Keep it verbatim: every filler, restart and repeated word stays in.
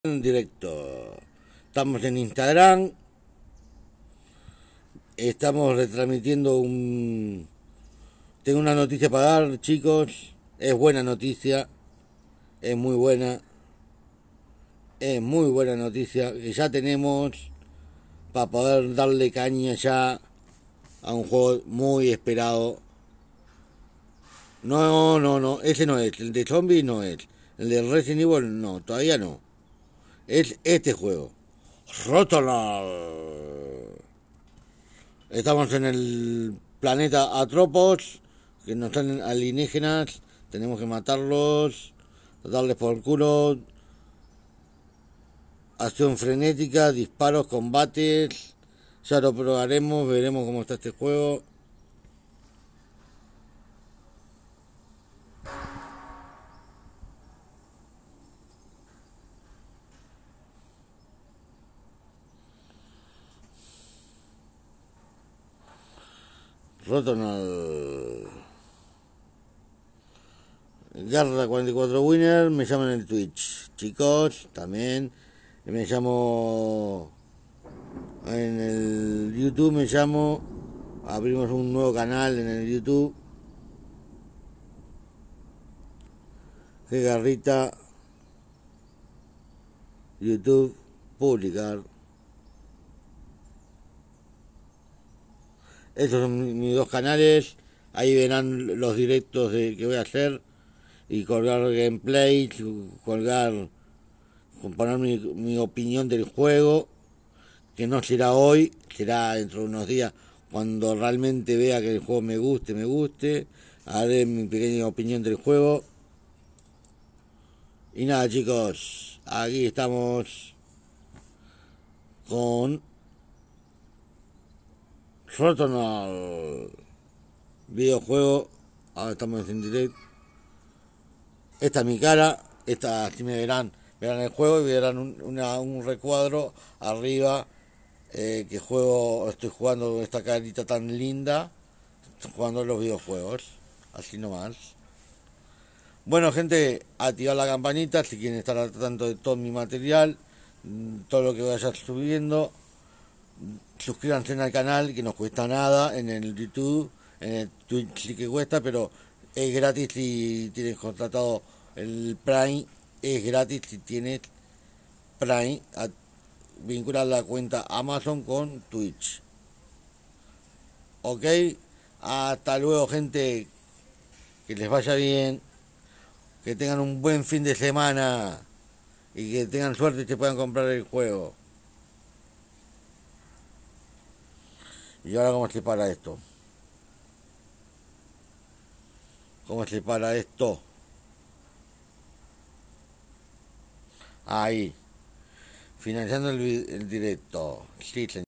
En directo. Estamos en Instagram. Estamos retransmitiendo un... Tengo una noticia para dar, chicos. Es buena noticia. Es muy buena. Es muy buena noticia. Que ya tenemos para poder darle caña ya a un juego muy esperado. No, no, no. Ese no es. El de zombies no es. El de Resident Evil no. Todavía no. Es este juego. Rotonal. Estamos en el planeta Atropos, que nos están alienígenas, tenemos que matarlos, darles por culo, acción frenética, disparos, combates, ya lo probaremos, veremos cómo está este juego. Rotonal. Garra cuarenta y cuatro Winner, me llaman en el Twitch. Chicos, también me llamo en el YouTube, me llamo. Abrimos un nuevo canal en el YouTube. Que Garrita, YouTube, publicar. Esos son mis dos canales. Ahí verán los directos de, que voy a hacer y colgar gameplay, colgar, poner mi, mi opinión del juego, que no será hoy, será dentro de unos días cuando realmente vea que el juego me guste, me guste. Haré mi pequeña opinión del juego. Y nada, chicos, aquí estamos con Rotonal videojuego. Ahora estamos en directo. Esta es mi cara. Esta, si me verán, verán el juego y verán un, una, un recuadro arriba. Eh, que juego, estoy jugando esta carita tan linda. Estoy jugando los videojuegos. Así nomás. Bueno, gente, activad la campanita si quieren estar al tanto de todo mi material, todo lo que vaya subiendo. Suscríbanse al canal, que no cuesta nada, en el YouTube, en el Twitch sí que cuesta, pero es gratis si tienes contratado el Prime, es gratis si tienes Prime, a vincular la cuenta Amazon con Twitch. Ok, hasta luego, gente, que les vaya bien, que tengan un buen fin de semana y que tengan suerte y se puedan comprar el juego. Y ahora, ¿cómo se para esto? ¿Cómo se para esto? Ahí. Financiando el, el directo. Sí, señor.